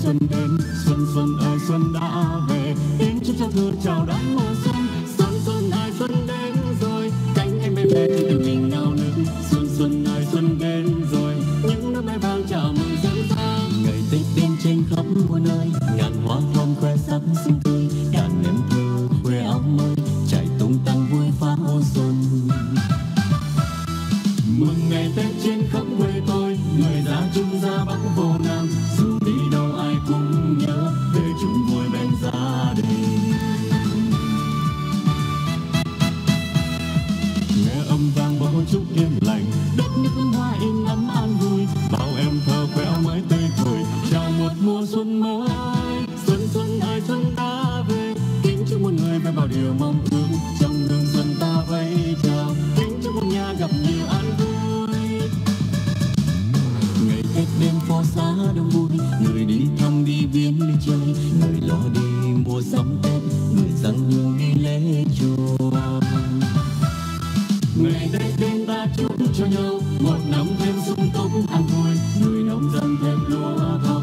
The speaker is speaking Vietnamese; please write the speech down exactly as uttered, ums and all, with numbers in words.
xuân đến, xuân xuân ơi xuân đã về, tiếng chúc giao thừa chào đón mùa xuân. Xuân xuân ơi xuân đến rồi, cánh em bay về tình mình nao nức. Xuân xuân ơi xuân đến rồi, những nốt mai vàng chào mừng dẫn ta. Ngày Tết đến trên khắp muôn nơi, ngàn hoa thơm khoe sắc xinh tươi, đàn em thơ khoe áo mới, chạy tung tăng vui phá ô xuân. Mừng ngày Tết trên khắp quê tôi, người ra Trung ra Bắc vô Nam, dù đi đâu ai cũng nhớ về chung vui bên gia đình. Nghe âm vang bao chúc yên lành, đất nước hương hoa in ấm an vui, bao em thơ khoe áo mới tươi cười, chào một mùa xuân mới. Xuân xuân ơi xuân đã về, kính chúc một người với bao điều mong ước, trong hương xuân ta vẫy chào, kính chúc một nhà gặp nhiều an vui. Ngày Tết đêm phố xá đông vui, người đi thăm đi viếng đi chơi, người lo đi mua sắm Tết, người dâng hương đi lễ chùa. Ngày Tết đến ta chúc cho nhau một năm thêm sung túc an vui, người nông dân thêm lúa thơm.